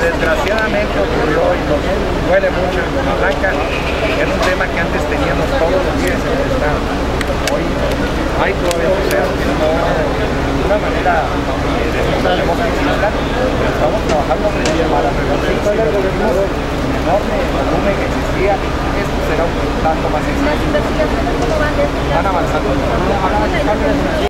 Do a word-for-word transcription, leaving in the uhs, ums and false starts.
desgraciadamente ocurrió y nos duele mucho en Loma Blanca. Era un tema que antes teníamos todos los días en el estado. Hoy hay todavía procesos, no de ninguna manera desconocemos que existan, pero estamos trabajando para reducir el enorme volumen que existía. Esto será un tanto más extenso. ¿Las investigaciones cómo van? Van avanzando.